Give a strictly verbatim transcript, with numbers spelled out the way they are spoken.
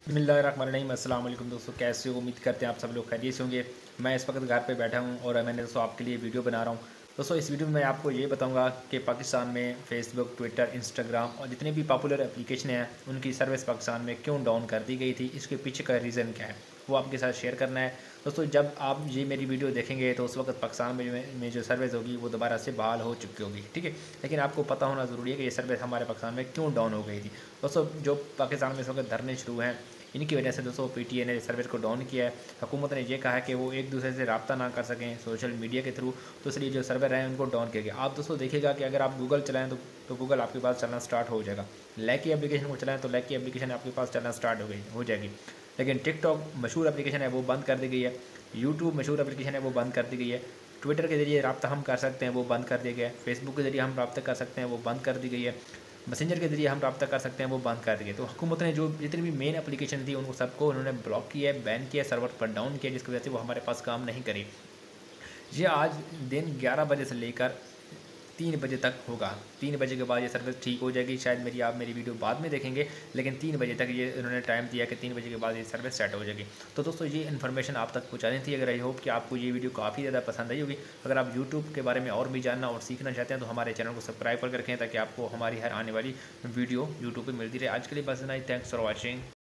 बिस्मिल्लाहिर्रहमानिर्रहीम। अस्सलाम वालेकुम दोस्तों, कैसे हो? उम्मीद करते हैं आप सब लोग खैरियत से होंगे। मैं इस वक्त घर पे बैठा हूँ और मैंने दोस्तों आपके लिए वीडियो बना रहा हूँ। दोस्तों इस वीडियो में मैं आपको ये बताऊंगा कि पाकिस्तान में फेसबुक, ट्विटर, इंस्टाग्राम और जितने भी पॉपुलर एप्लीकेशन हैं उनकी सर्विस पाकिस्तान में क्यों डाउन कर दी गई थी, इसके पीछे का रीज़न क्या है वो आपके साथ शेयर करना है। दोस्तों जब आप ये मेरी वीडियो देखेंगे तो उस वक्त पाकिस्तान में में जो सर्विस होगी वो दोबारा से बहाल हो चुकी होगी, ठीक है। लेकिन आपको पता होना ज़रूरी है कि ये सर्विस हमारे पाकिस्तान में क्यों डाउन हो गई थी। दोस्तों जो पाकिस्तान में इस वक्त धरने शुरू हैं, इनकी वजह से दोस्तों पीटीए ने सर्विस को डाउन किया है। हुकूमत ने ये कहा है कि वो एक दूसरे से रब्ता ना कर सकें सोशल मीडिया के थ्रू, तो इसलिए जो सर्वर हैं उनको डाउन किया गया। आप दोस्तों देखिएगा कि अगर आप गूगल चलाएं तो तो गूगल आपके पास चलना स्टार्ट हो जाएगा। लैकी एप्लीकेशन को चलाएं तो लैकी एप्लीकेशन आपके पास चलना स्टार्ट हो गई हो जाएगी। लेकिन टिकटॉक मशहूर एप्लीकेशन है वो बंद कर दी गई है। यूट्यूब मशहूर एप्लीकेशन है वो बंद कर दी गई है। ट्विटर के ज़रिए रब्ता हम कर सकते हैं वो बंद कर दिया गया है। फेसबुक के ज़रिए हम रब्ता कर सकते हैं वो बंद कर दी गई है। मैसेंजर के ज़रिए हम रब्ता कर सकते हैं वो बंद कर दिए। तो हुकूमत ने जो जितनी भी मेन एप्लीकेशन थी उनको सबको उन्होंने ब्लॉक किया है, बैन किया, सर्वर पर डाउन किया, जिसकी वजह से वो हमारे पास काम नहीं करी। ये आज दिन ग्यारह बजे से लेकर तीन बजे तक होगा। तीन बजे के बाद ये सर्विस ठीक हो जाएगी। शायद मेरी आप मेरी वीडियो बाद में देखेंगे, लेकिन तीन बजे तक ये उन्होंने टाइम दिया कि तीन बजे के बाद ये सर्विस सेट हो जाएगी। तो दोस्तों ये इन्फॉर्मेशन आप तक पहुँचानी थी। अगर आई होप कि आपको ये वीडियो काफ़ी ज़्यादा पसंद आई होगी। अगर आप यूट्यूब के बारे में और भी जानना और सीखना चाहते हैं तो हमारे चैनल को सब्सक्राइब कर रखें ताकि आपको हमारी हर आने वाली वीडियो यूट्यूब पर मिलती रहे। आज के लिए बस इतना ही। Thanks for watching.